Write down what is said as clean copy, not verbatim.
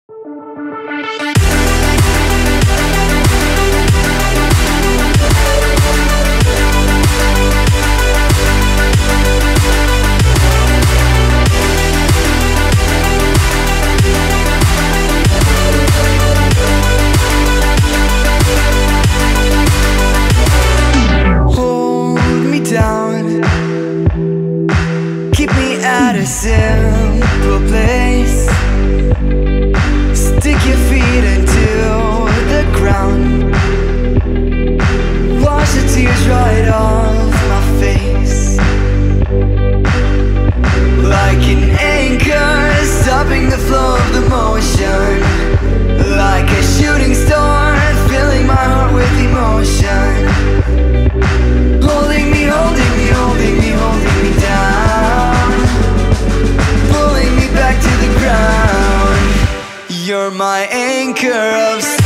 A simple place. Stick your feet into the ground. Wash the tears right off my face. Like an anchor, stopping the flow of the motion. Like a shooting star, filling my heart with emotion. Holding me, holding me, holding me, holding me down. Pulling me back to the ground. You're my anchor of